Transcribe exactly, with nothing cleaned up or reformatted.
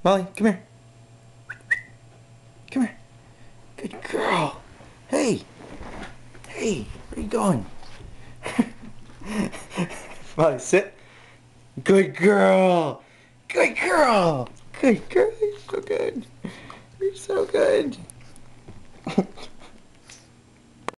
Molly, come here. Come here. Good girl. Hey. Hey, where you going? Molly, sit. Good girl. Good girl. Good girl. You're so good. You're so good.